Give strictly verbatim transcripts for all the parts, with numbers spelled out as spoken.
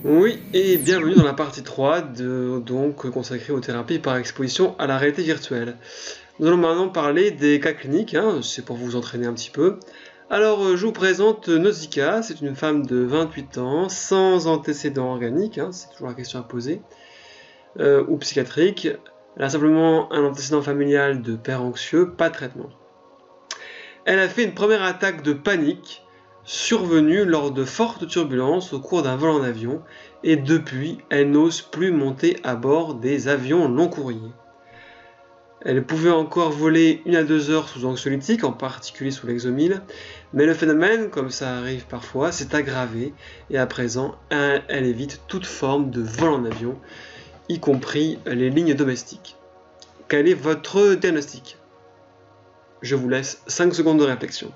Oui, et bienvenue dans la partie trois de, donc consacrée aux thérapies par exposition à la réalité virtuelle. Nous allons maintenant parler des cas cliniques, hein, c'est pour vous entraîner un petit peu. Alors, je vous présente Nausicaa, c'est une femme de vingt-huit ans, sans antécédents organiques, hein, c'est toujours la question à poser, euh, ou psychiatrique. Elle a simplement un antécédent familial de père anxieux, pas de traitement. Elle a fait une première attaque de panique survenue lors de fortes turbulences au cours d'un vol en avion, et depuis, elle n'ose plus monter à bord des avions long courriers. Elle pouvait encore voler une à deux heures sous anxiolytique, en particulier sous Lexomil, mais le phénomène, comme ça arrive parfois, s'est aggravé, et à présent, elle évite toute forme de vol en avion, y compris les lignes domestiques. Quel est votre diagnostic ? Je vous laisse cinq secondes de réflexion.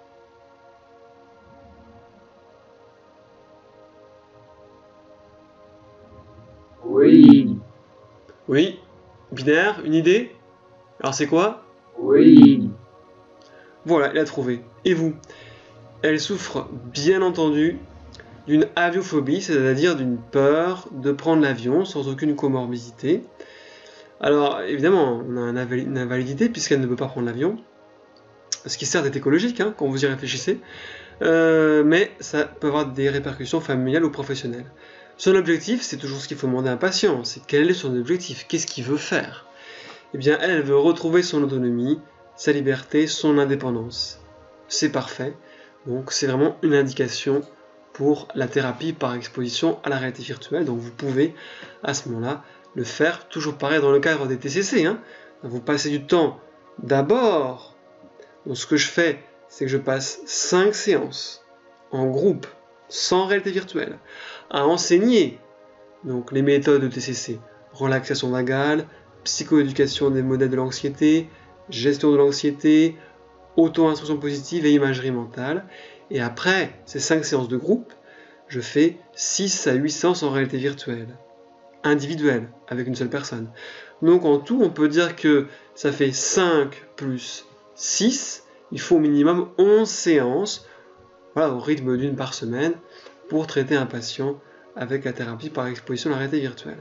Oui. Oui. Binaire, une idée ? Alors c'est quoi ? Oui. Voilà, il a trouvé. Et vous ? Elle souffre, bien entendu, d'une aviophobie, c'est-à-dire d'une peur de prendre l'avion sans aucune comorbidité. Alors, évidemment, on a une invalidité puisqu'elle ne peut pas prendre l'avion, ce qui certes est écologique, hein, quand vous y réfléchissez, euh, mais ça peut avoir des répercussions familiales ou professionnelles. Son objectif, c'est toujours ce qu'il faut demander à un patient, c'est quel est son objectif, qu'est-ce qu'il veut faire ? Eh bien, elle, elle veut retrouver son autonomie, sa liberté, son indépendance. C'est parfait, donc c'est vraiment une indication pour la thérapie par exposition à la réalité virtuelle, donc vous pouvez, à ce moment-là, le faire, toujours pareil dans le cadre des T C C, hein. Vous passez du temps d'abord, donc ce que je fais, c'est que je passe cinq séances en groupe, sans réalité virtuelle, à enseigner donc les méthodes de T C C, relaxation vagale, psychoéducation des modèles de l'anxiété, gestion de l'anxiété, auto-instruction positive et imagerie mentale. Et après ces cinq séances de groupe, je fais six à huit séances en réalité virtuelle, individuelle, avec une seule personne. Donc en tout, on peut dire que ça fait cinq plus six, il faut au minimum onze séances, voilà, au rythme d'une par semaine, pour traiter un patient avec la thérapie par exposition à la réalité virtuelle.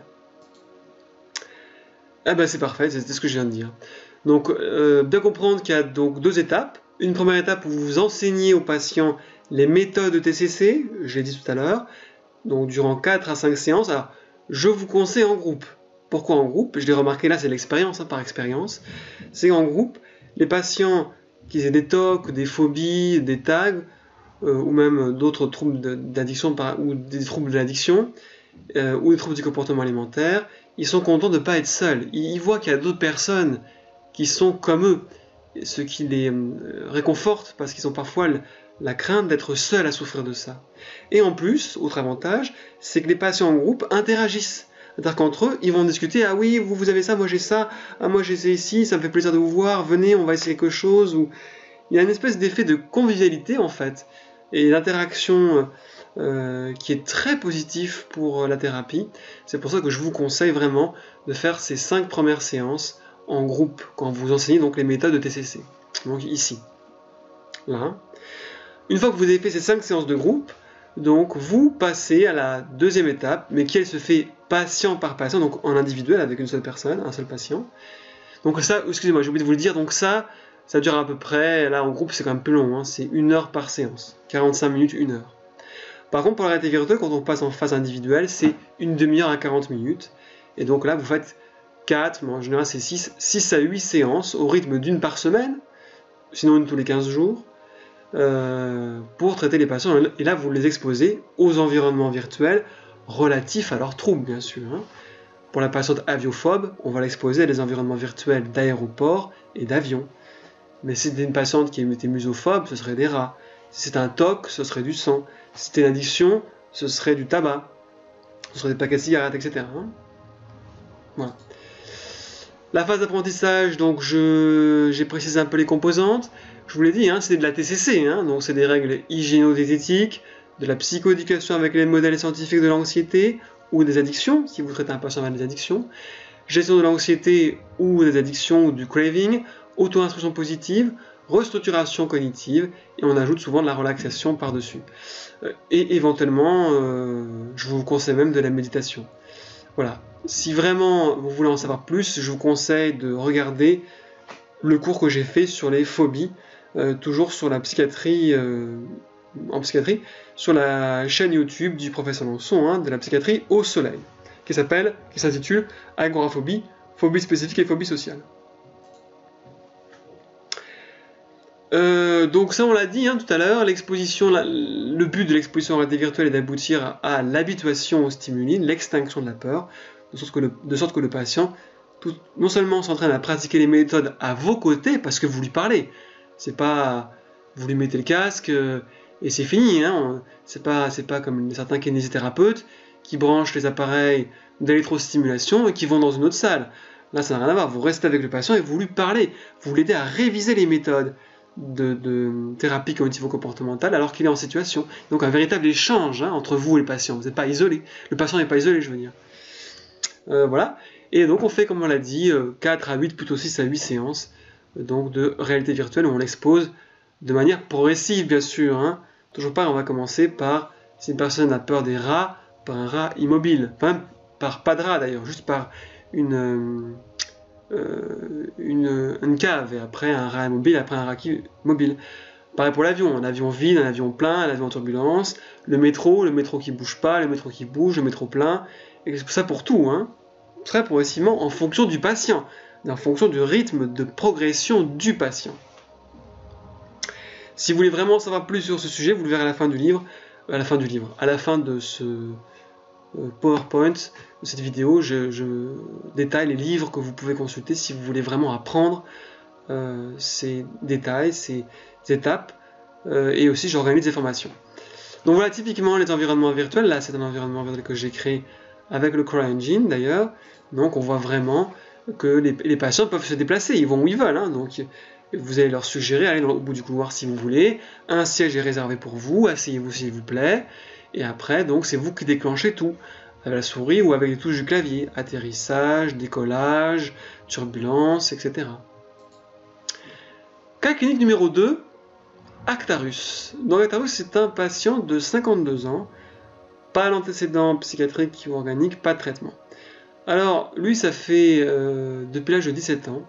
Ah ben c'est parfait, c'est ce que je viens de dire. Donc, euh, bien comprendre qu'il y a donc deux étapes. Une première étape où vous enseignez aux patients les méthodes de T C C, je l'ai dit tout à l'heure, donc durant quatre à cinq séances. Alors, je vous conseille en groupe. Pourquoi en groupe ? Je l'ai remarqué là, c'est l'expérience, hein, par expérience. C'est en groupe, les patients qui aient des T O C, des phobies, des tags, euh, ou même d'autres troubles d'addiction, ou des troubles de l'addiction, euh, ou des troubles du comportement alimentaire, ils sont contents de ne pas être seuls. Ils voient qu'il y a d'autres personnes qui sont comme eux, ce qui les réconforte parce qu'ils ont parfois la crainte d'être seuls à souffrir de ça. Et en plus, autre avantage, c'est que les patients en groupe interagissent. C'est-à-dire qu'entre eux, ils vont discuter, ah oui, vous, vous avez ça, moi j'ai ça, ah moi j'ai ça ici, ça me fait plaisir de vous voir, venez, on va essayer quelque chose. Ou... Il y a une espèce d'effet de convivialité en fait, et d'interaction euh, qui est très positif pour la thérapie. C'est pour ça que je vous conseille vraiment de faire ces cinq premières séances en groupe, quand vous enseignez donc les méthodes de T C C. Donc ici. Là. Une fois que vous avez fait ces cinq séances de groupe, donc vous passez à la deuxième étape, mais qui elle se fait patient par patient, donc en individuel avec une seule personne, un seul patient. Donc ça, excusez-moi, j'ai oublié de vous le dire, donc ça, ça dure à peu près, là en groupe c'est quand même plus long, hein, c'est une heure par séance, quarante-cinq minutes, une heure. Par contre pour la réalité virtuelle, quand on passe en phase individuelle, c'est une demi-heure à quarante minutes, et donc là vous faites quatre, mais en général c'est six, six à huit séances au rythme d'une par semaine, sinon une tous les quinze jours, euh, pour traiter les patients. Et là, vous les exposez aux environnements virtuels relatifs à leurs troubles, bien sûr. Hein. Pour la patiente aviophobe, on va l'exposer à des environnements virtuels d'aéroports et d'avions. Mais si c'est une patiente qui était musophobe, ce serait des rats. Si c'est un T O C, ce serait du sang. Si c'était une addiction, ce serait du tabac. Ce serait des paquets de cigarettes, et cetera. Hein. Voilà. La phase d'apprentissage, donc je, j'ai précisé un peu les composantes. Je vous l'ai dit, hein, c'est de la T C C, hein, donc c'est des règles hygiéno-diététiques, de la psychoéducation avec les modèles scientifiques de l'anxiété ou des addictions, si vous traitez un patient avec des addictions, gestion de l'anxiété ou des addictions ou du craving, auto-instruction positive, restructuration cognitive, et on ajoute souvent de la relaxation par-dessus. Et éventuellement, euh, je vous conseille même de la méditation. Voilà. Si vraiment vous voulez en savoir plus, je vous conseille de regarder le cours que j'ai fait sur les phobies, euh, toujours sur la psychiatrie, euh, en psychiatrie, sur la chaîne YouTube du professeur Lançon, hein, de la psychiatrie au soleil, qui s'appelle, qui s'intitule Agoraphobie, phobie spécifique et phobie sociale. Euh, donc ça on l'a dit hein, tout à l'heure, l'exposition, la, le but de l'exposition en réalité virtuelle est d'aboutir à, à l'habituation aux stimuli, l'extinction de la peur, de sorte que le, de sorte que le patient tout, non seulement s'entraîne à pratiquer les méthodes à vos côtés parce que vous lui parlez, c'est pas vous lui mettez le casque euh, et c'est fini, hein, c'est pas c'est pas comme certains kinésithérapeutes qui branchent les appareils d'électrostimulation et qui vont dans une autre salle. Là ça n'a rien à voir, vous restez avec le patient et vous lui parlez, vous l'aidez à réviser les méthodes De, de thérapie cognitivo-comportementale alors qu'il est en situation. Donc un véritable échange hein, entre vous et le patient. Vous n'êtes pas isolé. Le patient n'est pas isolé, je veux dire. Euh, voilà. Et donc on fait, comme on l'a dit, quatre à huit, plutôt six à huit séances donc de réalité virtuelle où on l'expose de manière progressive, bien sûr. Hein. Toujours pas, on va commencer par, si une personne a peur des rats, par un rat immobile. Enfin, par pas de rat d'ailleurs, juste par une... Euh, Euh, une, une cave, et après un rat mobile, après un rat mobile. Pareil pour l'avion, un avion vide, un avion plein, un avion en turbulence, le métro, le métro qui bouge pas, le métro qui bouge, le métro plein, et c'est ça pour tout, hein. Très progressivement en fonction du patient, en fonction du rythme de progression du patient. Si vous voulez vraiment savoir plus sur ce sujet, vous le verrez à la fin du livre, à la fin du livre, à la fin de ce PowerPoint, de cette vidéo, je, je détaille les livres que vous pouvez consulter si vous voulez vraiment apprendre euh, ces détails, ces étapes, euh, et aussi j'organise des formations. Donc voilà typiquement les environnements virtuels. Là c'est un environnement virtuel que j'ai créé avec le CryEngine d'ailleurs. Donc on voit vraiment que les, les patients peuvent se déplacer, ils vont où ils veulent. Hein, donc vous allez leur suggérer, allez au bout du couloir si vous voulez, un siège est réservé pour vous, asseyez-vous s'il vous plaît, et après donc c'est vous qui déclenchez tout. Avec la souris ou avec les touches du clavier, atterrissage, décollage, turbulence, et cetera. Cas clinique numéro deux, Actarus. Donc Actarus, c'est un patient de cinquante-deux ans, pas d'antécédent psychiatrique ou organique, pas de traitement. Alors, lui, ça fait euh, depuis l'âge de dix-sept ans,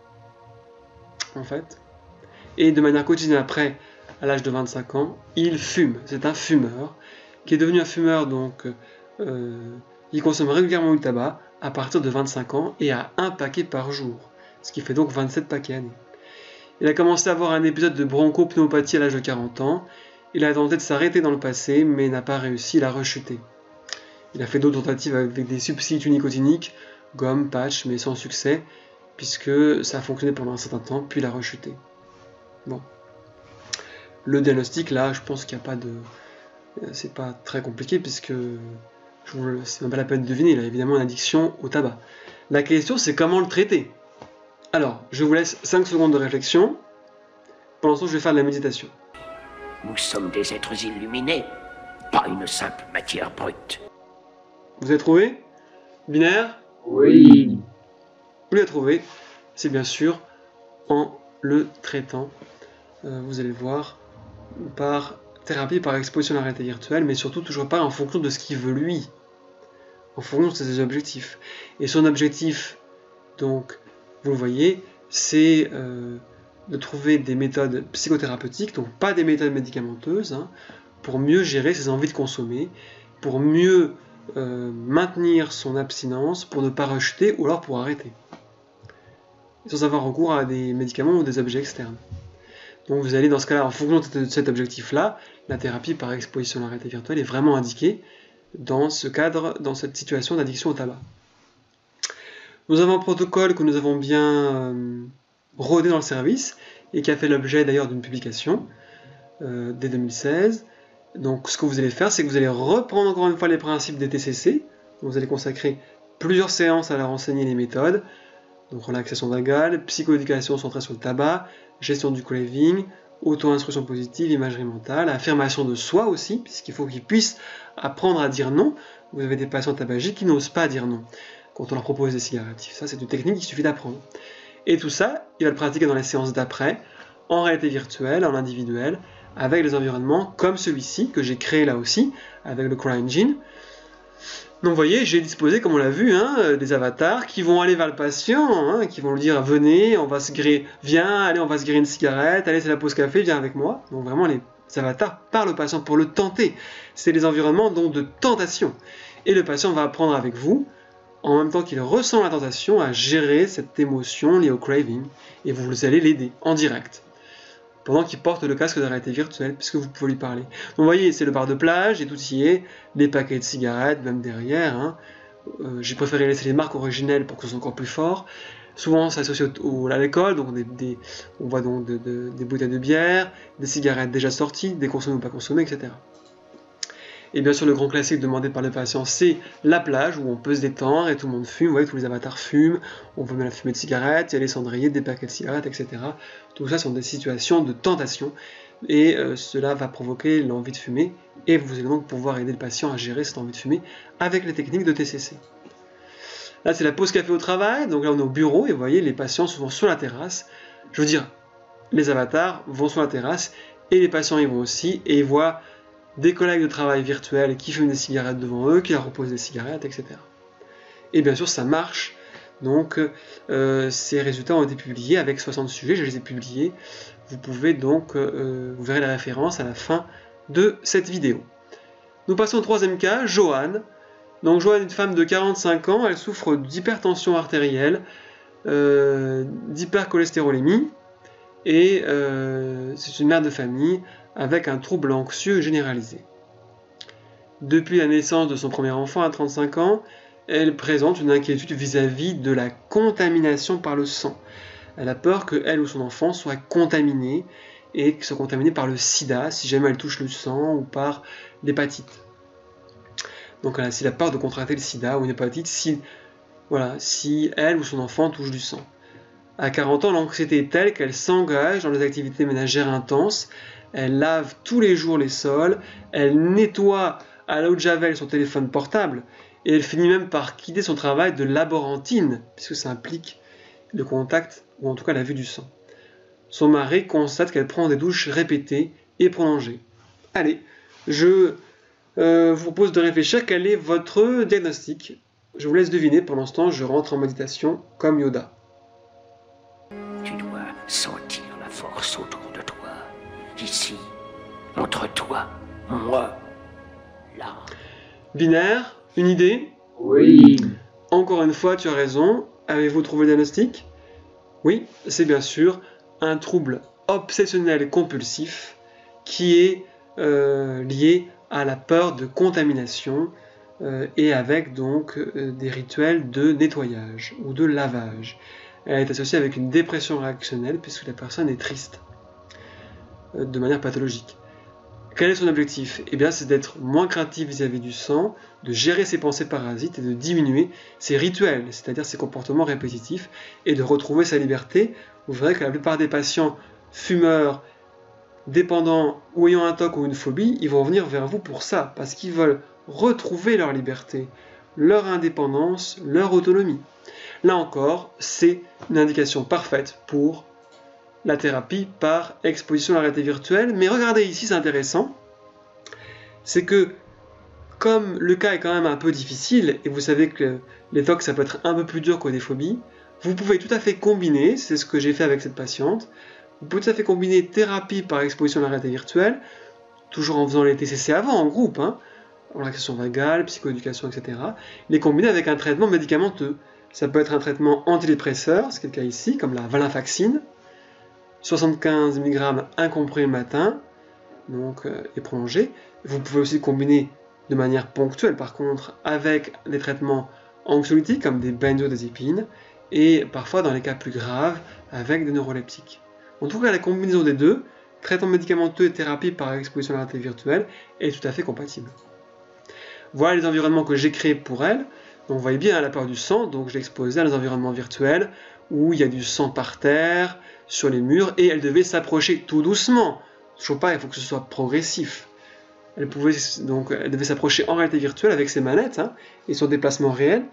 en fait, et de manière quotidienne après, à l'âge de vingt-cinq ans, il fume. C'est un fumeur, qui est devenu un fumeur, donc... Euh, il consomme régulièrement du tabac à partir de vingt-cinq ans et à un paquet par jour, ce qui fait donc vingt-sept paquets années. Il a commencé à avoir un épisode de bronchopneumopathie à l'âge de quarante ans. Il a tenté de s'arrêter dans le passé, mais n'a pas réussi, il a rechuté. Il a fait d'autres tentatives avec des substituts nicotiniques, gomme, patch, mais sans succès, puisque ça a fonctionné pendant un certain temps, puis il a rechuté. Bon. Le diagnostic, là, je pense qu'il n'y a pas de... C'est pas très compliqué, puisque... c'est même pas la peine de deviner, il a évidemment une addiction au tabac. La question c'est comment le traiter. Alors, je vous laisse cinq secondes de réflexion. Pendant ce temps, je vais faire de la méditation. Nous sommes des êtres illuminés, pas une simple matière brute. Vous avez trouvé? Binaire? Oui. Vous l'avez trouvé, c'est bien sûr en le traitant. Euh, vous allez le voir, par thérapie, par exposition à la réalité virtuelle, mais surtout toujours pas en fonction de ce qu'il veut lui, en fonction de ses objectifs. Et son objectif, donc, vous le voyez, c'est euh, de trouver des méthodes psychothérapeutiques, donc pas des méthodes médicamenteuses, hein, pour mieux gérer ses envies de consommer, pour mieux euh, maintenir son abstinence, pour ne pas rejeter ou alors pour arrêter, sans avoir recours à des médicaments ou des objets externes. Donc vous allez dans ce cas-là, en fonction de cet objectif-là, la thérapie par exposition à la réalité virtuelle est vraiment indiquée dans ce cadre, dans cette situation d'addiction au tabac. Nous avons un protocole que nous avons bien euh, rodé dans le service et qui a fait l'objet d'ailleurs d'une publication euh, dès deux mille seize. Donc ce que vous allez faire, c'est que vous allez reprendre encore une fois les principes des T C C. Donc, vous allez consacrer plusieurs séances à leur enseigner les méthodes. Donc relaxation vagale, psychoéducation centrée sur le tabac, gestion du co-living, auto-instruction positive, imagerie mentale, affirmation de soi aussi, puisqu'il faut qu'ils puissent apprendre à dire non. Vous avez des patients tabagiques qui n'osent pas dire non quand on leur propose des cigarettes. Ça, c'est une technique qu'il suffit d'apprendre. Et tout ça, il va le pratiquer dans les séances d'après, en réalité virtuelle, en individuel, avec des environnements comme celui-ci, que j'ai créé là aussi, avec le CryEngine. Donc vous voyez, j'ai disposé, comme on l'a vu, hein, des avatars qui vont aller vers le patient, hein, qui vont lui dire « Venez, on va se griller, viens, allez, on va se griller une cigarette, allez, c'est la pause café, viens avec moi ». Donc vraiment, les avatars parlent au patient pour le tenter. C'est des environnements donc de tentation. Et le patient va apprendre avec vous, en même temps qu'il ressent la tentation, à gérer cette émotion liée au craving. Et vous allez l'aider en direct, pendant qu'il porte le casque de réalité virtuelle, puisque vous pouvez lui parler. Donc vous voyez, c'est le bar de plage, et tout y est, les paquets de cigarettes, même derrière. Hein. Euh, J'ai préféré laisser les marques originelles pour que ce soit encore plus fort. Souvent, c'est associé au, au, à l'alcool, donc des, des, on voit donc de, de, des bouteilles de bière, des cigarettes déjà sorties, des consommées ou pas consommées, et cetera. Et bien sûr, le grand classique demandé par le patient, c'est la plage, où on peut se détendre et tout le monde fume. Vous voyez, tous les avatars fument, on peut mettre la fumée de cigarettes, il y a les cendriers, des paquets de cigarettes, et cetera. Tout ça sont des situations de tentation, et euh, cela va provoquer l'envie de fumer, et vous allez donc pouvoir aider le patient à gérer cette envie de fumer avec les techniques de T C C. Là, c'est la pause café au travail, donc là on est au bureau, et vous voyez, les patients sont sur la terrasse. Je veux dire, les avatars vont sur la terrasse, et les patients y vont aussi, et ils voient des collègues de travail virtuels qui fument des cigarettes devant eux, qui leur proposent des cigarettes, et cetera. Et bien sûr, ça marche. Donc, euh, ces résultats ont été publiés avec soixante sujets, je les ai publiés. Vous pouvez donc, euh, vous verrez la référence à la fin de cette vidéo. Nous passons au troisième cas, Joanne. Donc, Joanne est une femme de quarante-cinq ans, elle souffre d'hypertension artérielle, euh, d'hypercholestérolémie, et euh, c'est une mère de famille avec un trouble anxieux généralisé. Depuis la naissance de son premier enfant à trente-cinq ans, elle présente une inquiétude vis-à-vis de la contamination par le sang. Elle a peur que elle ou son enfant soit contaminé et soit contaminé par le sida si jamais elle touche le sang ou par l'hépatite. Donc elle a, elle a peur de contracter le sida ou une hépatite si, voilà, si elle ou son enfant touche du sang. À quarante ans, l'anxiété est telle qu'elle s'engage dans des activités ménagères intenses. Elle lave tous les jours les sols, elle nettoie à l'eau de javel son téléphone portable, et elle finit même par quitter son travail de laborantine, puisque ça implique le contact, ou en tout cas la vue du sang. Son mari constate qu'elle prend des douches répétées et prolongées. Allez, je euh, vous propose de réfléchir quel est votre diagnostic. Je vous laisse deviner, pendant ce temps, je rentre en méditation comme Yoda. Tu dois sentir la force autour de toi. Ici, entre toi, moi, là. Binaire, une idée? Oui. Encore une fois, tu as raison. Avez-vous trouvé le diagnostic? Oui, c'est bien sûr un trouble obsessionnel compulsif qui est euh, lié à la peur de contamination euh, et avec donc euh, des rituels de nettoyage ou de lavage. Elle est associée avec une dépression réactionnelle puisque la personne est triste de manière pathologique. Quel est son objectif? Eh bien, c'est d'être moins craintif vis-à-vis du sang, de gérer ses pensées parasites et de diminuer ses rituels, c'est-à-dire ses comportements répétitifs, et de retrouver sa liberté. Vous verrez que la plupart des patients fumeurs, dépendants ou ayant un T O C ou une phobie, ils vont venir vers vous pour ça, parce qu'ils veulent retrouver leur liberté, leur indépendance, leur autonomie. Là encore, c'est une indication parfaite pour la thérapie par exposition à la réalité virtuelle. Mais regardez ici, c'est intéressant, c'est que comme le cas est quand même un peu difficile, et vous savez que les T O C ça peut être un peu plus dur que des phobies, vous pouvez tout à fait combiner, c'est ce que j'ai fait avec cette patiente, vous pouvez tout à fait combiner thérapie par exposition à la réalité virtuelle, toujours en faisant les T C C avant, en groupe, hein, relaxation vagale, psychoéducation, et cetera, les combiner avec un traitement médicamenteux. Ça peut être un traitement antidépresseur, ce qui est le cas ici, comme la valinfaxine, soixante-quinze milligrammes un comprimé le matin, donc, euh, et prolongé. Vous pouvez aussi combiner de manière ponctuelle, par contre, avec des traitements anxiolytiques, comme des benzodiazépines, et parfois, dans les cas plus graves, avec des neuroleptiques. En tout cas, la combinaison des deux, traitement médicamenteux et thérapie par exposition à la réalité virtuelle, est tout à fait compatible. Voilà les environnements que j'ai créés pour elle. Donc, vous voyez bien la peur du sang, donc je l'ai exposée à des environnements virtuels où il y a du sang par terre, sur les murs, et elle devait s'approcher tout doucement. Toujours pas, il faut que ce soit progressif. Elle, pouvait, donc, elle devait s'approcher en réalité virtuelle avec ses manettes hein, et son déplacement réel.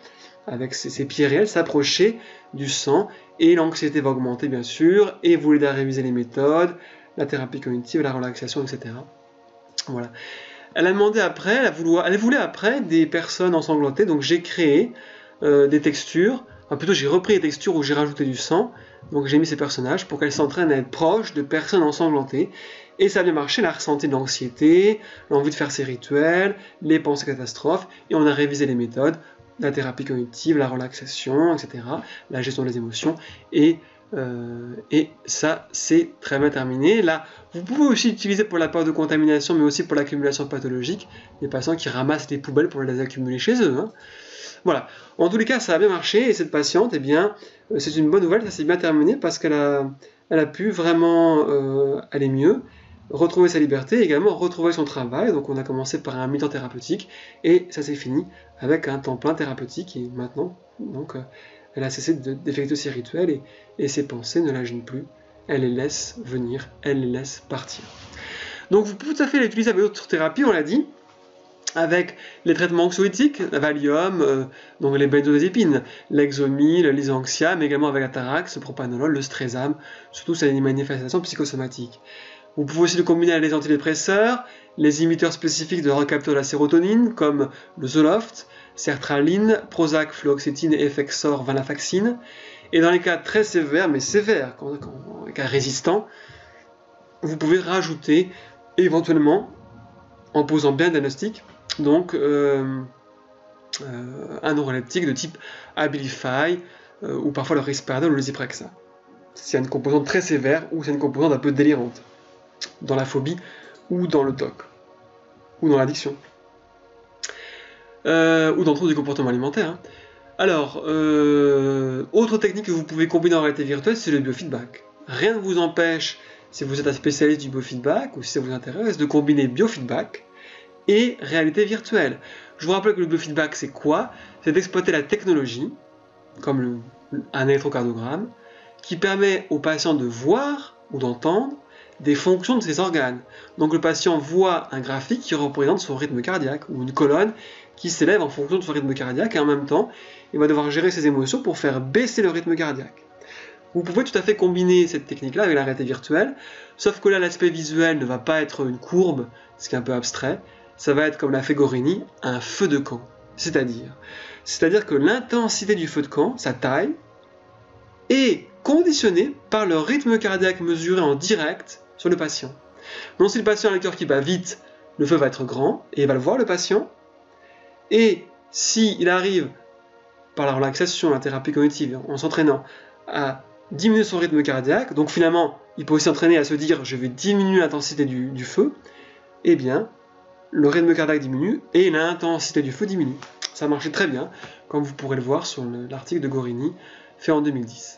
avec ses, ses pieds réels, s'approcher du sang, et l'anxiété va augmenter bien sûr, et vous l'aider à réviser les méthodes, la thérapie cognitive, la relaxation, et cetera. Voilà. Elle a demandé après, elle, a voulu, elle voulait après des personnes ensanglantées, donc j'ai créé euh, des textures, enfin plutôt j'ai repris les textures où j'ai rajouté du sang, donc j'ai mis ces personnages pour qu'elles s'entraînent à être proches de personnes ensanglantées, et ça a bien marché, elle a ressenti de l'anxiété, l'envie de faire ses rituels, les pensées catastrophes, et on a révisé les méthodes, la thérapie cognitive, la relaxation, et cetera, la gestion des émotions, et Euh, et ça, c'est très bien terminé. Là, vous pouvez aussi utiliser pour la peur de contamination, mais aussi pour l'accumulation pathologique, les patients qui ramassent les poubelles pour les accumuler chez eux. Hein. Voilà. En tous les cas, ça a bien marché, et cette patiente, eh bien, euh, c'est une bonne nouvelle, ça s'est bien terminé parce qu'elle a, elle a pu vraiment euh, aller mieux, retrouver sa liberté, et également retrouver son travail. Donc, on a commencé par un mi-temps thérapeutique, et ça s'est fini avec un temps plein thérapeutique, et maintenant, donc, euh, elle a cessé d'effectuer ses rituels et, et ses pensées ne la gênent plus. Elle les laisse venir, elle les laisse partir. Donc vous pouvez tout à fait l'utiliser avec d'autres thérapies, on l'a dit, avec les traitements anxiolytiques, la Valium, euh, donc les benzodiazépines, l'Exomil, l'Isanxia, mais également avec la Tarax, le propanolol, le Stresam, surtout sur les manifestations psychosomatiques. Vous pouvez aussi le combiner avec les antidépresseurs, les inhibiteurs spécifiques de recapture de la sérotonine, comme le Zoloft, sertraline, Prozac, fluoxétine, Effexor, venlafaxine. Et dans les cas très sévères, mais sévères, quand, quand, cas résistants, vous pouvez rajouter éventuellement, en posant bien le diagnostic, donc euh, euh, un neuroleptique de type Abilify, euh, ou parfois le Risperidone ou le Zyprexa. C'est une composante très sévère ou c'est une composante un peu délirante, dans la phobie ou dans le T O C, ou dans l'addiction. Euh, ou dans le trouble du comportement alimentaire. Hein. Alors, euh, autre technique que vous pouvez combiner en réalité virtuelle, c'est le biofeedback. Rien ne vous empêche, si vous êtes un spécialiste du biofeedback, ou si ça vous intéresse, de combiner biofeedback et réalité virtuelle. Je vous rappelle que le biofeedback, c'est quoi? C'est d'exploiter la technologie, comme le, un électrocardiogramme, qui permet au patient de voir ou d'entendre des fonctions de ses organes. Donc le patient voit un graphique qui représente son rythme cardiaque, ou une colonne qui s'élève en fonction de son rythme cardiaque, et en même temps, il va devoir gérer ses émotions pour faire baisser le rythme cardiaque. Vous pouvez tout à fait combiner cette technique-là avec la réalité virtuelle, sauf que là, l'aspect visuel ne va pas être une courbe, ce qui est un peu abstrait, ça va être, comme l'a fait Gorini, un feu de camp. C'est-à-dire, c'est-à-dire que l'intensité du feu de camp, sa taille, est conditionnée par le rythme cardiaque mesuré en direct sur le patient. Donc si le patient a le cœur qui bat vite, le feu va être grand, et il va le voir le patient, et s'il arrive, par la relaxation, la thérapie cognitive, en s'entraînant à diminuer son rythme cardiaque, donc finalement, il peut aussi s'entraîner à se dire « je vais diminuer l'intensité du, du feu », eh bien, le rythme cardiaque diminue et l'intensité du feu diminue. Ça marchait très bien, comme vous pourrez le voir sur l'article de Gorini, fait en deux mille dix.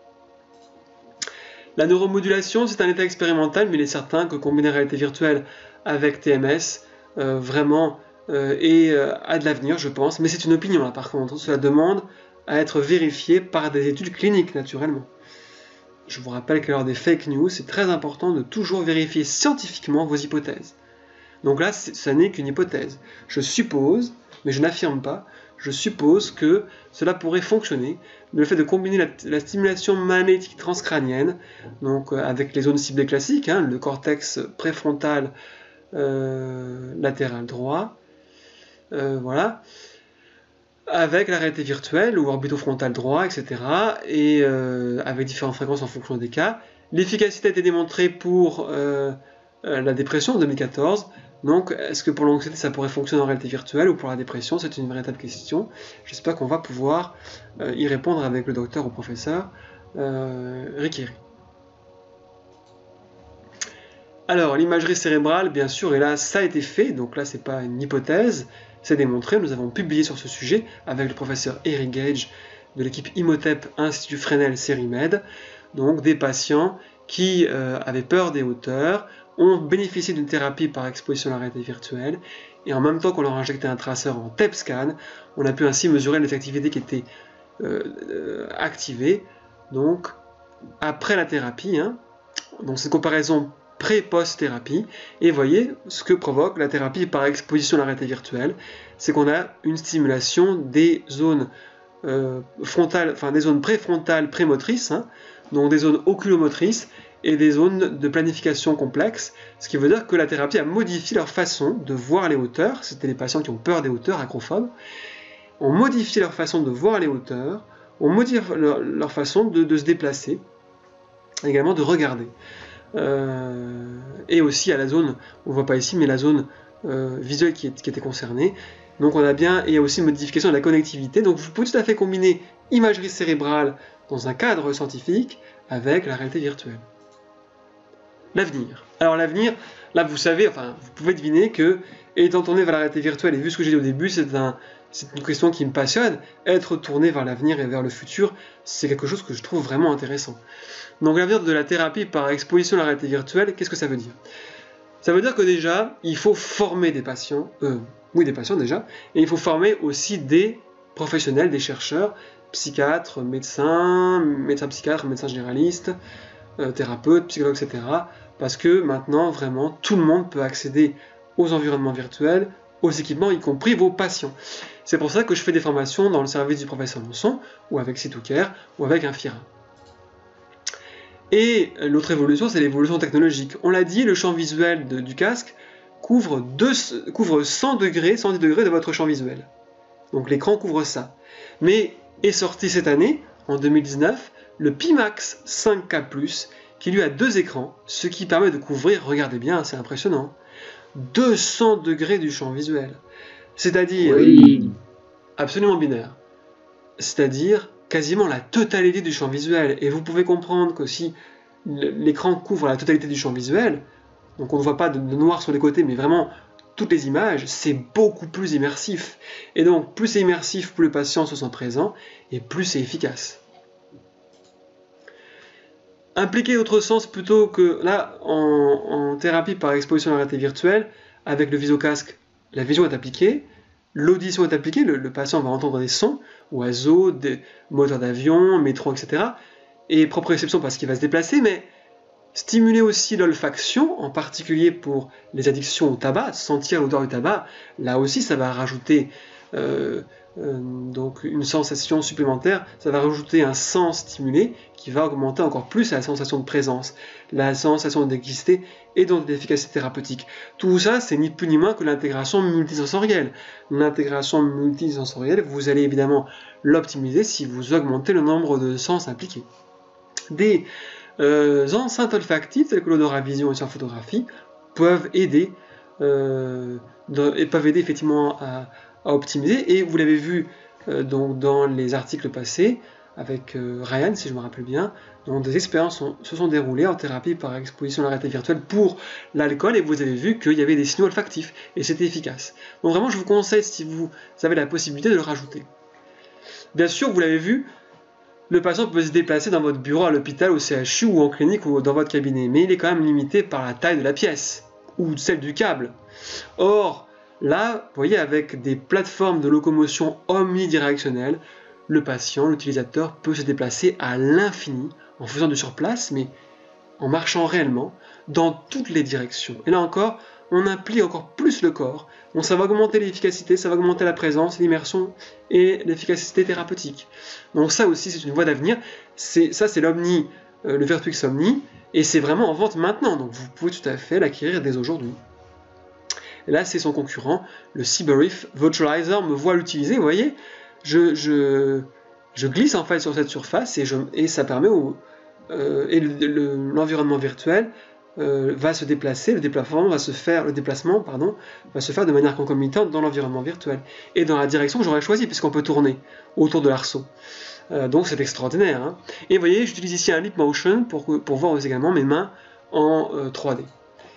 La neuromodulation, c'est un état expérimental, mais il est certain que combiner réalité virtuelle avec T M S, euh, vraiment, euh, et euh, a de l'avenir, je pense, mais c'est une opinion là par contre, cela demande à être vérifié par des études cliniques naturellement. Je vous rappelle que lors des fake news, c'est très important de toujours vérifier scientifiquement vos hypothèses. Donc là, ça n'est qu'une hypothèse. Je suppose, mais je n'affirme pas, je suppose que cela pourrait fonctionner, le fait de combiner la, la stimulation magnétique transcrânienne, donc euh, avec les zones ciblées classiques, hein, le cortex préfrontal euh, latéral droit, euh, voilà, avec la réalité virtuelle ou orbitofrontal droit, et cetera, et euh, avec différentes fréquences en fonction des cas. L'efficacité a été démontrée pour euh, euh, la dépression en deux mille quatorze. Donc, est-ce que pour l'anxiété ça pourrait fonctionner en réalité virtuelle ou pour la dépression? C'est une véritable question. J'espère qu'on va pouvoir euh, y répondre avec le docteur ou professeur euh, Riqueri. Alors, l'imagerie cérébrale, bien sûr, et là, ça a été fait, donc là, c'est pas une hypothèse, c'est démontré, nous avons publié sur ce sujet avec le professeur Eric Gage de l'équipe Imhotep Institut Fresnel Cérimed, donc des patients qui euh, avaient peur des hauteurs, ont bénéficié d'une thérapie par exposition à la réalité virtuelle, et en même temps qu'on leur a injecté un traceur en T E P scan, on a pu ainsi mesurer les activités qui étaient euh, euh, activées, donc après la thérapie, hein, donc cette comparaison pré-post-thérapie, et voyez ce que provoque la thérapie par exposition à la réalité virtuelle, c'est qu'on a une stimulation des zones euh, frontales, enfin des zones préfrontales prémotrices, hein, donc des zones oculomotrices et des zones de planification complexe, ce qui veut dire que la thérapie a modifié leur façon de voir les hauteurs. C'était les patients qui ont peur des hauteurs, acrophobes. On modifie leur façon de voir les hauteurs, on modifie leur, leur façon de, de se déplacer, également de regarder. Euh, et aussi à la zone, on ne voit pas ici, mais la zone euh, visuelle qui, est, qui était concernée. Donc on a bien, et il y a aussi une modification de la connectivité. Donc vous pouvez tout à fait combiner imagerie cérébrale dans un cadre scientifique avec la réalité virtuelle. L'avenir. Alors l'avenir, là vous savez, enfin vous pouvez deviner que, étant tourné vers la réalité virtuelle, et vu ce que j'ai dit au début, c'est un, c'est une question qui me passionne. Être tourné vers l'avenir et vers le futur, c'est quelque chose que je trouve vraiment intéressant. Donc l'avenir de la thérapie par exposition à la réalité virtuelle, qu'est-ce que ça veut dire? Ça veut dire que déjà, il faut former des patients, euh, oui des patients déjà, et il faut former aussi des professionnels, des chercheurs, psychiatres, médecins, médecins psychiatres, médecins généralistes, euh, thérapeutes, psychologues, et cetera. Parce que maintenant, vraiment, tout le monde peut accéder aux environnements virtuels, aux équipements, y compris vos patients. C'est pour ça que je fais des formations dans le service du professeur Monson, ou avec Citocare, ou avec Infira. Et l'autre évolution, c'est l'évolution technologique. On l'a dit, le champ visuel de, du casque couvre, deux, couvre cent degrés, cent dix degrés de votre champ visuel. Donc l'écran couvre ça. Mais est sorti cette année, en deux mille dix-neuf, le Pimax cinq K plus, qui lui a deux écrans, ce qui permet de couvrir, regardez bien, c'est impressionnant, deux cents degrés du champ visuel. C'est-à-dire Oui. absolument binaire. C'est-à-dire quasiment la totalité du champ visuel. Et vous pouvez comprendre que si l'écran couvre la totalité du champ visuel, donc on ne voit pas de noir sur les côtés, mais vraiment toutes les images, c'est beaucoup plus immersif. Et donc plus c'est immersif, plus le patient se sent présent, et plus c'est efficace. Impliquer d'autres sens plutôt que là, en, en thérapie par exposition à la réalité virtuelle, avec le visocasque, la vision est appliquée, l'audition est appliquée, le, le patient va entendre des sons, oiseaux, des moteurs d'avion, métro, et cetera. Et proprioception parce qu'il va se déplacer, mais stimuler aussi l'olfaction, en particulier pour les addictions au tabac, sentir l'odeur du tabac, là aussi ça va rajouter euh, euh, donc une sensation supplémentaire, ça va rajouter un sens stimulé qui va augmenter encore plus la sensation de présence, la sensation d'existence et donc d'efficacité thérapeutique. Tout ça, c'est ni plus ni moins que l'intégration multisensorielle. L'intégration multisensorielle, vous allez évidemment l'optimiser si vous augmentez le nombre de sens impliqués. Des euh, enceintes olfactives telles que l'odoravision et la photographie peuvent aider, euh, de, et peuvent aider effectivement à, à optimiser. Et vous l'avez vu euh, donc dans les articles passés avec euh, Ryan, si je me rappelle bien, dont des expériences sont, se sont déroulées en thérapie par exposition à la réalité virtuelle pour l'alcool, et vous avez vu qu'il y avait des signaux olfactifs, et c'était efficace. Donc vraiment, je vous conseille, si vous avez la possibilité, de le rajouter. Bien sûr, vous l'avez vu, le patient peut se déplacer dans votre bureau à l'hôpital, au C H U ou en clinique ou dans votre cabinet, mais il est quand même limité par la taille de la pièce, ou celle du câble. Or, là, vous voyez, avec des plateformes de locomotion omnidirectionnelles, le patient, l'utilisateur, peut se déplacer à l'infini, en faisant du surplace, mais en marchant réellement, dans toutes les directions. Et là encore, on implique encore plus le corps. Bon, ça va augmenter l'efficacité, ça va augmenter la présence, l'immersion et l'efficacité thérapeutique. Donc ça aussi, c'est une voie d'avenir. C'est, ça, c'est l'Omni, euh, le Vertuix Omni, et c'est vraiment en vente maintenant. Donc vous pouvez tout à fait l'acquérir dès aujourd'hui. Et là, c'est son concurrent, le Cyberif Virtualizer, me voit l'utiliser, vous voyez, je, je, je glisse en fait sur cette surface et, je, et ça permet au, euh, et le, le, l'environnement virtuel euh, va se déplacer, le déplacement va se faire, le déplacement pardon, va se faire de manière concomitante dans l'environnement virtuel et dans la direction que j'aurais choisie puisqu'on peut tourner autour de l'arceau. Euh, donc c'est extraordinaire. Hein. Et vous voyez, j'utilise ici un Leap Motion pour, pour voir également mes mains en euh, trois D.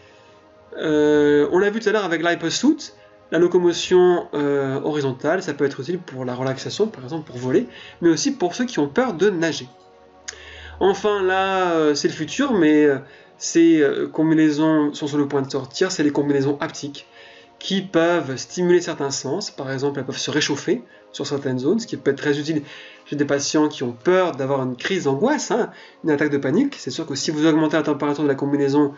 Euh, on l'a vu tout à l'heure avec l'hypersuit, la locomotion euh, horizontale, ça peut être utile pour la relaxation, par exemple pour voler, mais aussi pour ceux qui ont peur de nager. Enfin là, euh, c'est le futur, mais euh, ces euh, combinaisons sont sur le point de sortir, c'est les combinaisons haptiques qui peuvent stimuler certains sens, par exemple elles peuvent se réchauffer sur certaines zones, ce qui peut être très utile chez des patients qui ont peur d'avoir une crise d'angoisse, hein, une attaque de panique. C'est sûr que si vous augmentez la température de la combinaison,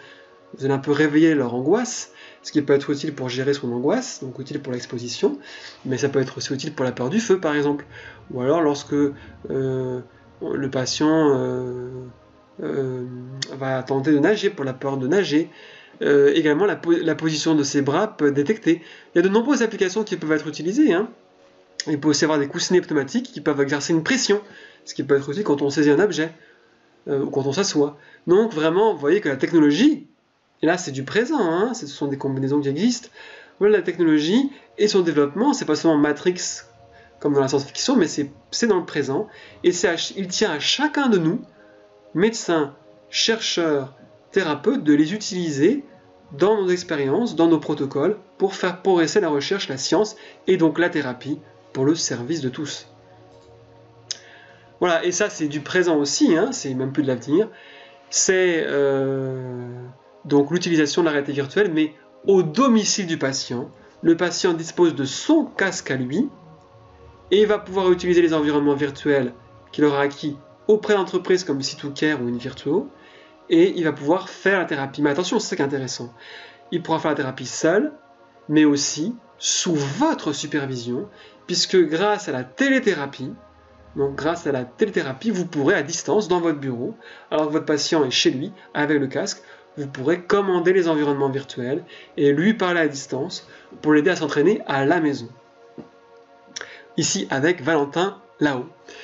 vous allez un peu réveiller leur angoisse, ce qui peut être utile pour gérer son angoisse, donc utile pour l'exposition, mais ça peut être aussi utile pour la peur du feu par exemple, ou alors lorsque euh, le patient euh, euh, va tenter de nager pour la peur de nager. Euh, également la, po la position de ses bras peut être détectée. Il y a de nombreuses applications qui peuvent être utilisées, hein. Il peut aussi avoir des coussinets pneumatiques qui peuvent exercer une pression, ce qui peut être utile quand on saisit un objet, euh, ou quand on s'assoit. Donc vraiment, vous voyez que la technologie, et là c'est du présent, hein, ce sont des combinaisons qui existent, voilà, la technologie et son développement, c'est pas seulement Matrix comme dans la science-fiction, mais c'est dans le présent, et à, il tient à chacun de nous, médecins, chercheurs, thérapeutes, de les utiliser dans nos expériences, dans nos protocoles, pour faire progresser la recherche, la science, et donc la thérapie, pour le service de tous. Voilà, et ça c'est du présent aussi, hein, c'est même plus de l'avenir, c'est euh, donc l'utilisation de la réalité virtuelle, mais au domicile du patient. Le patient dispose de son casque à lui, et il va pouvoir utiliser les environnements virtuels qu'il aura acquis auprès d'entreprises comme C deux Care ou InVirtuo, et il va pouvoir faire la thérapie. Mais attention, c'est ça qui est intéressant. Il pourra faire la thérapie seul, mais aussi sous votre supervision, puisque grâce à la téléthérapie, donc grâce à la téléthérapie, vous pourrez à distance, dans votre bureau, alors que votre patient est chez lui, avec le casque, vous pourrez commander les environnements virtuels et lui parler à distance pour l'aider à s'entraîner à la maison. Ici avec Valentin là-haut.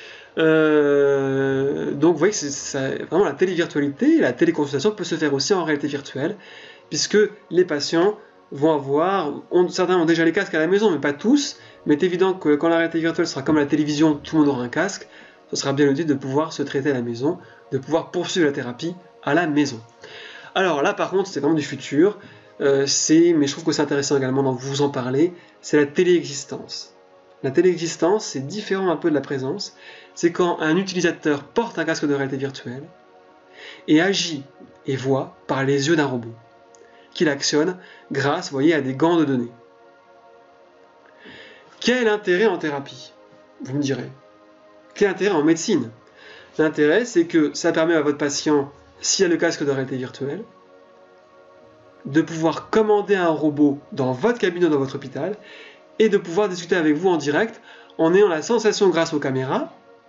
Euh, donc vous voyez que ça, vraiment la télévirtualité, la téléconsultation peut se faire aussi en réalité virtuelle, puisque les patients vont avoir, on, certains ont déjà les casques à la maison, mais pas tous, mais c'est évident que quand la réalité virtuelle sera comme la télévision, tout le monde aura un casque, ce sera bien utile de pouvoir se traiter à la maison, de pouvoir poursuivre la thérapie à la maison. Alors là par contre c'est vraiment du futur, euh, mais je trouve que c'est intéressant également de vous en parler, c'est la téléexistence. La téléexistence, c'est différent un peu de la présence. C'est quand un utilisateur porte un casque de réalité virtuelle et agit et voit par les yeux d'un robot, qu'il actionne grâce, vous voyez, à des gants de données. Quel intérêt en thérapie? Vous me direz. Quel intérêt en médecine? L'intérêt, c'est que ça permet à votre patient, s'il a le casque de réalité virtuelle, de pouvoir commander un robot dans votre cabinet ou dans votre hôpital, et de pouvoir discuter avec vous en direct en ayant la sensation, grâce aux caméras,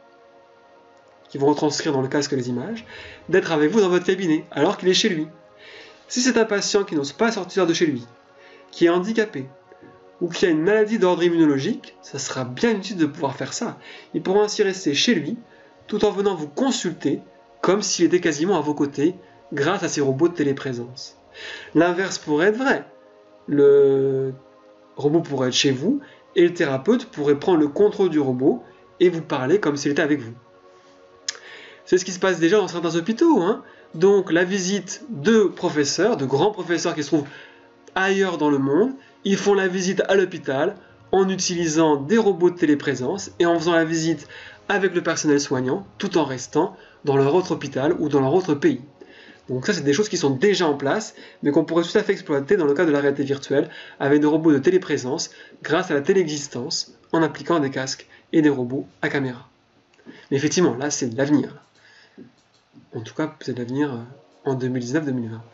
qui vont retranscrire dans le casque les images, d'être avec vous dans votre cabinet, alors qu'il est chez lui. Si c'est un patient qui n'ose pas sortir de chez lui, qui est handicapé, ou qui a une maladie d'ordre immunologique, ça sera bien utile de pouvoir faire ça. Il pourra ainsi rester chez lui, tout en venant vous consulter, comme s'il était quasiment à vos côtés, grâce à ces robots de téléprésence. L'inverse pourrait être vrai. Le robot pourrait être chez vous, et le thérapeute pourrait prendre le contrôle du robot et vous parler comme s'il était avec vous. C'est ce qui se passe déjà dans certains hôpitaux, hein. Donc la visite de professeurs, de grands professeurs qui se trouvent ailleurs dans le monde, ils font la visite à l'hôpital en utilisant des robots de téléprésence et en faisant la visite avec le personnel soignant, tout en restant dans leur autre hôpital ou dans leur autre pays. Donc ça, c'est des choses qui sont déjà en place, mais qu'on pourrait tout à fait exploiter dans le cadre de la réalité virtuelle, avec des robots de téléprésence, grâce à la téléexistence, en appliquant des casques et des robots à caméra. Mais effectivement, là, c'est de l'avenir. En tout cas, c'est de l'avenir en deux mille dix-neuf deux mille vingt.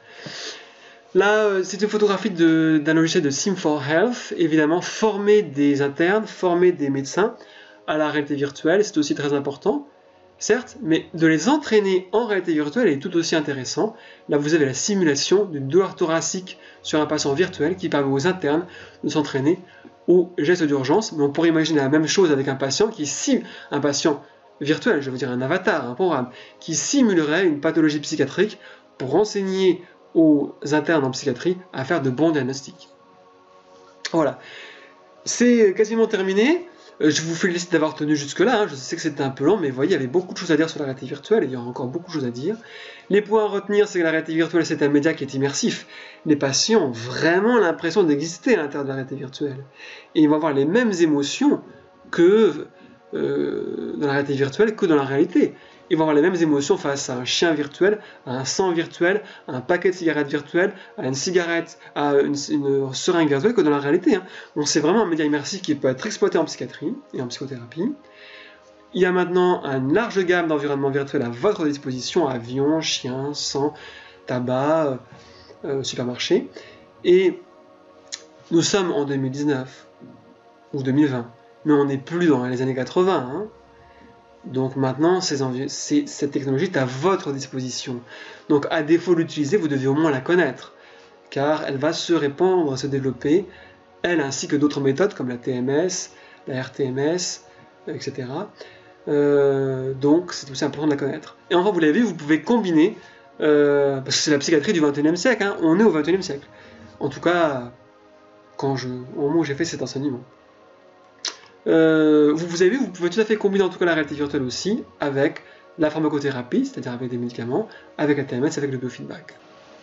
Là, c'est une photographie d'un logiciel de Sim for Health, évidemment, former des internes, former des médecins à la réalité virtuelle, c'est aussi très important. Certes, mais de les entraîner en réalité virtuelle est tout aussi intéressant. Là, vous avez la simulation d'une douleur thoracique sur un patient virtuel qui permet aux internes de s'entraîner aux gestes d'urgence. Mais on pourrait imaginer la même chose avec un patient qui simule, un patient virtuel, je veux dire un avatar, un programme, qui simulerait une pathologie psychiatrique pour enseigner aux internes en psychiatrie à faire de bons diagnostics. Voilà. C'est quasiment terminé. Je vous félicite d'avoir tenu jusque-là, hein. Je sais que c'était un peu long, mais vous voyez, il y avait beaucoup de choses à dire sur la réalité virtuelle, et il y aura encore beaucoup de choses à dire. Les points à retenir, c'est que la réalité virtuelle, c'est un média qui est immersif. Les patients ont vraiment l'impression d'exister à l'intérieur de la réalité virtuelle. Et ils vont avoir les mêmes émotions que euh, dans la réalité virtuelle que dans la réalité. Ils vont avoir les mêmes émotions face à un chien virtuel, à un sang virtuel, à un paquet de cigarettes virtuel, à une cigarette, à une, une seringue virtuelle que dans la réalité. Hein. Donc c'est vraiment un média immersif qui peut être exploité en psychiatrie et en psychothérapie. Il y a maintenant une large gamme d'environnements virtuels à votre disposition, avions, chiens, sang, tabac, euh, supermarché. Et nous sommes en deux mille dix-neuf ou deux mille vingt, mais on n'est plus dans les années quatre-vingts. Hein. Donc maintenant, ces ces, cette technologie est à votre disposition. Donc à défaut de l'utiliser, vous devez au moins la connaître, car elle va se répandre, se développer, elle ainsi que d'autres méthodes comme la T M S, la R T M S, et cetera. Euh, donc c'est aussi important de la connaître. Et enfin, vous l'avez vu, vous pouvez combiner, euh, parce que c'est la psychiatrie du vingt et unième siècle, hein, on est au vingt et unième siècle. En tout cas, quand je, au moment où j'ai fait cet enseignement. Euh, vous, vous avez vu, vous pouvez tout à fait combiner en tout cas la réalité virtuelle aussi avec la pharmacothérapie, c'est-à-dire avec des médicaments, avec la T M S, avec le biofeedback.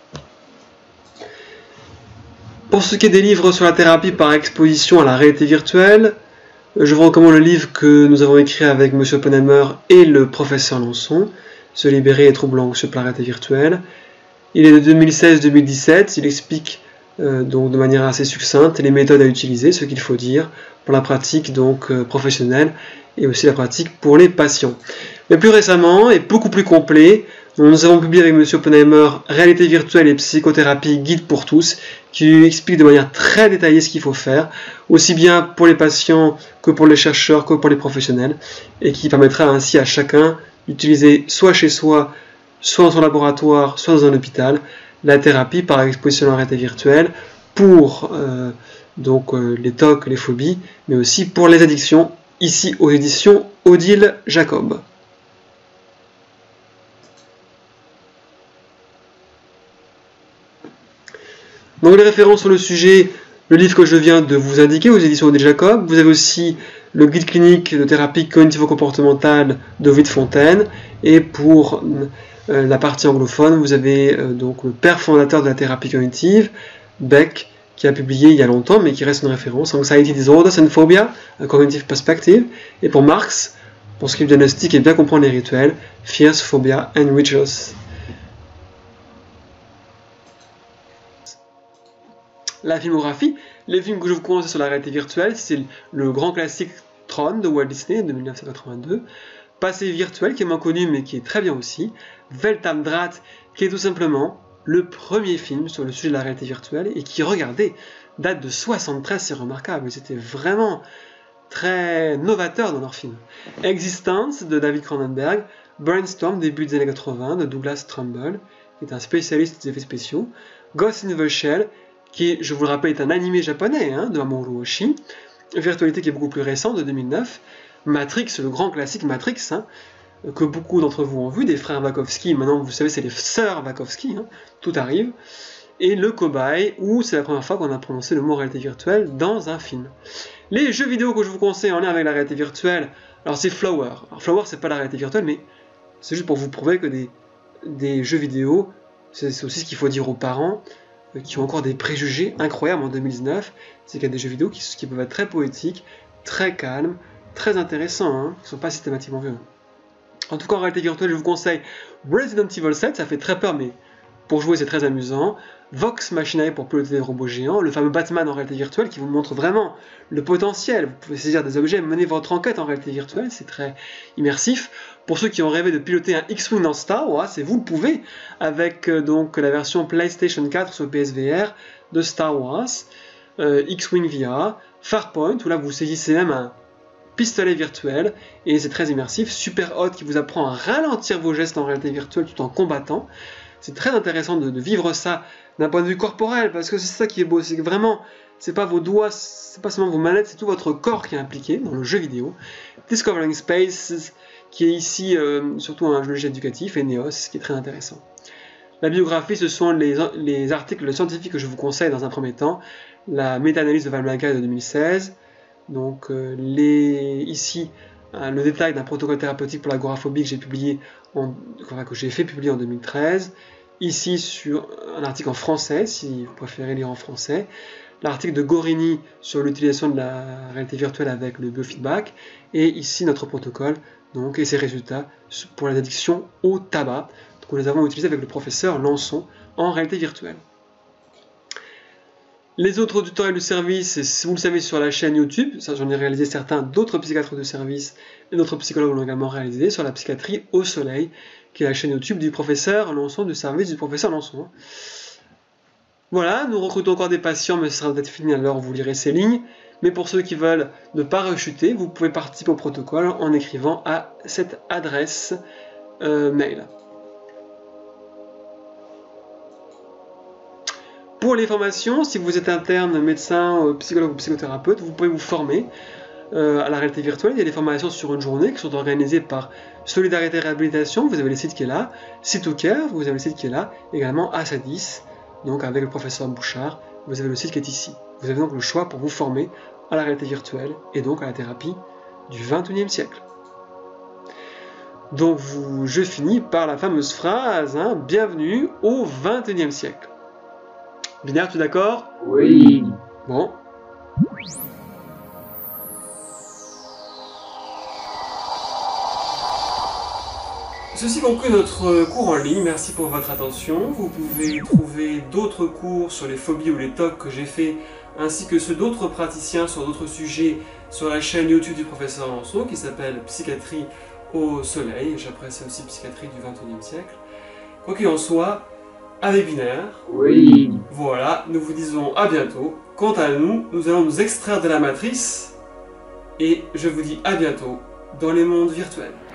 Pour ce qui est des livres sur la thérapie par exposition à la réalité virtuelle, je vous recommande le livre que nous avons écrit avec M. Oppenheimer et le professeur Lançon, Se libérer et troubles anxieux par la réalité virtuelle. Il est de deux mille seize deux mille dix-sept, il explique euh, donc de manière assez succincte les méthodes à utiliser, ce qu'il faut dire pour la pratique donc euh, professionnelle et aussi la pratique pour les patients. Mais plus récemment et beaucoup plus complet, nous avons publié avec M. Oppenheimer Réalité virtuelle et psychothérapie guide pour tous, qui explique de manière très détaillée ce qu'il faut faire, aussi bien pour les patients que pour les chercheurs que pour les professionnels, et qui permettra ainsi à chacun d'utiliser soit chez soi, soit dans son laboratoire, soit dans un hôpital, la thérapie par exposition à la réalité virtuelle pour euh, donc, euh, les T O C, les phobies, mais aussi pour les addictions, ici aux éditions Odile Jacob. Donc les références sur le sujet, le livre que je viens de vous indiquer aux éditions Odile Jacob, vous avez aussi le guide clinique de thérapie cognitivo-comportementale d'Ovid Fontaine, et pour euh, la partie anglophone, vous avez euh, donc le père fondateur de la thérapie cognitive, Beck, qui a publié il y a longtemps, mais qui reste une référence, Anxiety Disorders and Phobia, A Cognitive Perspective, et pour Marx, pour ce qui est du diagnostic et bien comprendre les rituels, Fears, Phobia and Rituals. La filmographie, les films que je vous conseille sur la réalité virtuelle, c'est le grand classique Tron de Walt Disney de mille neuf cent quatre-vingt-deux, Passé virtuel qui est moins connu mais qui est très bien aussi, Weltanddraht qui est tout simplement le premier film sur le sujet de la réalité virtuelle et qui, regardez, date de soixante-treize, c'est remarquable, c'était vraiment très novateur dans leur film. Existence de David Cronenberg, Brainstorm début des années quatre-vingts de Douglas Trumbull, qui est un spécialiste des effets spéciaux, Ghost in the Shell, qui, je vous le rappelle, est un animé japonais hein, de Mamoru Oshii, Virtualité qui est beaucoup plus récent, de deux mille neuf, Matrix, le grand classique Matrix, hein, que beaucoup d'entre vous ont vu, des frères Wachowski, maintenant vous savez c'est les sœurs Wachowski, hein, tout arrive, et le cobaye, où c'est la première fois qu'on a prononcé le mot réalité virtuelle dans un film. Les jeux vidéo que je vous conseille en lien avec la réalité virtuelle, alors c'est Flower. Alors Flower c'est pas la réalité virtuelle, mais c'est juste pour vous prouver que des, des jeux vidéo, c'est aussi ce qu'il faut dire aux parents, qui ont encore des préjugés incroyables en deux mille dix-neuf, c'est qu'il y a des jeux vidéo qui, qui peuvent être très poétiques, très calmes, très intéressants, hein, qui ne sont pas systématiquement violents. En tout cas, en réalité virtuelle, je vous conseille Resident Evil sept, ça fait très peur, mais pour jouer, c'est très amusant. Vox Machinae pour piloter des robots géants, le fameux Batman en réalité virtuelle qui vous montre vraiment le potentiel. Vous pouvez saisir des objets, mener votre enquête en réalité virtuelle, c'est très immersif. Pour ceux qui ont rêvé de piloter un X-Wing dans Star Wars, c'est vous le pouvez, avec euh, donc la version PlayStation quatre sur P S V R de Star Wars, euh, X-Wing V R, Farpoint, où là vous saisissez même un pistolet virtuel, et c'est très immersif. Super Hot qui vous apprend à ralentir vos gestes en réalité virtuelle tout en combattant. C'est très intéressant de, de vivre ça d'un point de vue corporel, parce que c'est ça qui est beau, c'est que vraiment, c'est pas vos doigts, c'est pas seulement vos manettes, c'est tout votre corps qui est impliqué dans le jeu vidéo. Discovering Space, qui est ici euh, surtout un jeu éducatif, et Neos, qui est très intéressant. La biographie, ce sont les, les articles scientifiques que je vous conseille dans un premier temps. La méta-analyse de Valmaga de deux mille seize, donc euh, les, ici hein, le détail d'un protocole thérapeutique pour l'agoraphobie que j'ai publié, en, enfin, que j'ai fait publier en deux mille treize. Ici sur un article en français, si vous préférez lire en français. L'article de Gorini sur l'utilisation de la réalité virtuelle avec le biofeedback. Et ici notre protocole donc, et ses résultats pour les addictions au tabac, que nous avons utilisé avec le professeur Lançon en réalité virtuelle. Les autres tutoriels de service, si vous le savez sur la chaîne YouTube, j'en ai réalisé certains, d'autres psychiatres de service et d'autres psychologues l'ont également réalisé sur la psychiatrie au soleil, qui est la chaîne YouTube du professeur Lançon, du service du professeur Lançon. Voilà, nous recrutons encore des patients, mais ce sera peut-être fini alors vous lirez ces lignes. Mais pour ceux qui veulent ne pas rechuter, vous pouvez participer au protocole en écrivant à cette adresse euh, mail. Pour les formations, si vous êtes interne, médecin, psychologue ou psychothérapeute, vous pouvez vous former euh, à la réalité virtuelle. Il y a des formations sur une journée qui sont organisées par Solidarité Réhabilitation, vous avez le site qui est là, Cytocare, vous avez le site qui est là, également A S A D I S, donc avec le professeur Bouchard, vous avez le site qui est ici. Vous avez donc le choix pour vous former à la réalité virtuelle et donc à la thérapie du vingt et unième siècle. Donc vous, je finis par la fameuse phrase, hein, bienvenue au vingt et unième siècle. Binaire, tu es d'accord? Oui. Bon. Ceci conclut notre cours en ligne, merci pour votre attention. Vous pouvez trouver d'autres cours sur les phobies ou les T O C que j'ai fait, ainsi que ceux d'autres praticiens sur d'autres sujets sur la chaîne YouTube du professeur Lançon qui s'appelle Psychiatrie au Soleil, j'apprécie aussi Psychiatrie du vingt et unième siècle. Quoi qu'il en soit, avec Binaire, Oui. voilà, nous vous disons à bientôt. Quant à nous, nous allons nous extraire de la matrice et je vous dis à bientôt dans les mondes virtuels.